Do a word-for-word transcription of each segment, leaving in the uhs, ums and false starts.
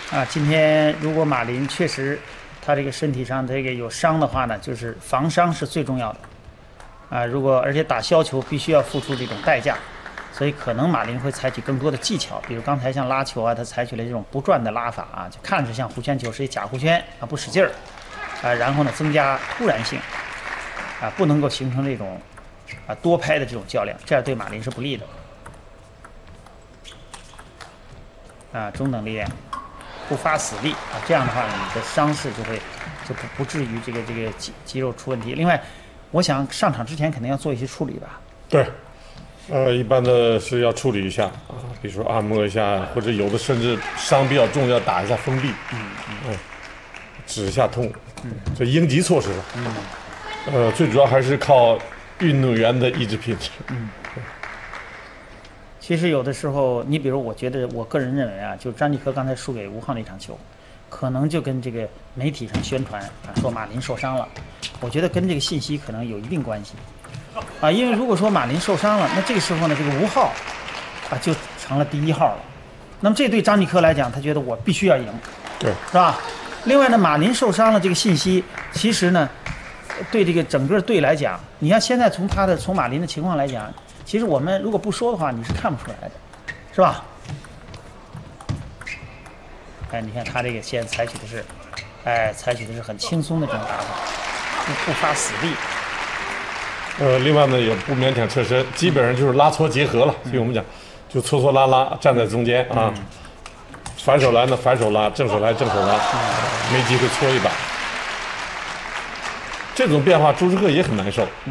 啊，今天如果马林确实他这个身体上这个有伤的话呢，就是防伤是最重要的。啊，如果而且打削球必须要付出这种代价，所以可能马林会采取更多的技巧，比如刚才像拉球啊，他采取了这种不转的拉法啊，就看着像弧圈球，实际假弧圈啊，不使劲儿啊，然后呢增加突然性啊，不能够形成这种啊多拍的这种较量，这样对马林是不利的。啊，中等力量，不发死力啊，这样的话呢，你的伤势就会就不不至于这个这个肌肌肉出问题。另外，我想上场之前肯定要做一些处理吧？ 对，呃，一般的是要处理一下啊，比如说按摩一下，或者有的甚至伤比较重要打一下封闭，嗯嗯，止一下痛，嗯，这应急措施吧。嗯，呃，最主要还是靠运动员的意志品质。嗯。 其实有的时候，你比如我觉得，我个人认为啊，就张继科刚才输给吴昊那场球，可能就跟这个媒体上宣传啊说马林受伤了，我觉得跟这个信息可能有一定关系啊。因为如果说马林受伤了，那这个时候呢，这个吴昊啊就成了第一号了。那么这对张继科来讲，他觉得我必须要赢， 对， 是吧？另外呢，马林受伤了这个信息，其实呢，对这个整个队来讲，你看现在从他的从马林的情况来讲。其实我们如果不说的话，你是看不出来的，是吧？哎，你看他这个现在采取的是，哎，采取的是很轻松的这种打法，不不发死力。 呃，另外呢，也不勉强侧身，基本上就是拉搓结合了。所以我们讲，就搓搓拉拉，站在中间啊，反手来呢反手拉，正手来正手拉，没机会搓一把。这种变化，朱之赫也很难受。嗯。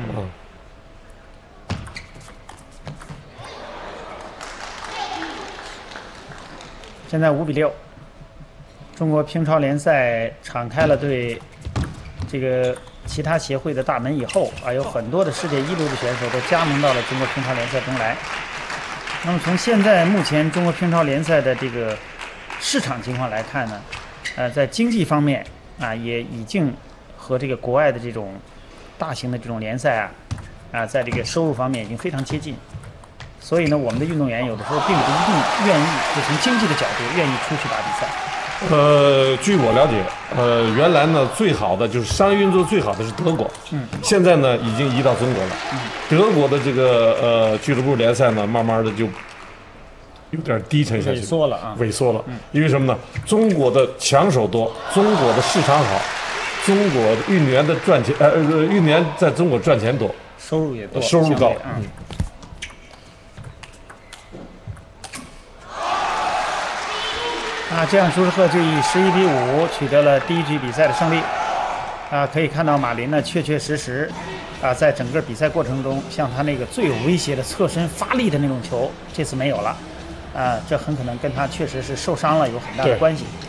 现在五比六，中国乒超联赛敞开了对这个其他协会的大门以后啊，有很多的世界一流的选手都加盟到了中国乒超联赛中来。那么从现在目前中国乒超联赛的这个市场情况来看呢，呃，在经济方面啊，也已经和这个国外的这种大型的这种联赛啊啊，在这个收入方面已经非常接近。所以呢，我们的运动员有的时候并不一定愿意，就从经济的角度愿意出去打比赛。 呃，据我了解，呃，原来呢最好的就是商业运作最好的是德国，嗯，现在呢已经移到中国了。嗯，德国的这个呃俱乐部联赛呢，慢慢的就有点低沉下去， 萎缩了啊， 萎缩了。嗯，因为什么呢？中国的强手多，中国的市场好，中国的运动员的赚钱，呃，运动员在中国赚钱多， 收入也多， 收入高。嗯。 啊，这样朱之赫就以十一比五取得了第一局比赛的胜利。啊，可以看到马林呢，确确实实，啊，在整个比赛过程中，像他那个最有威胁的侧身发力的那种球，这次没有了。啊，这很可能跟他确实是受伤了有很大的关系。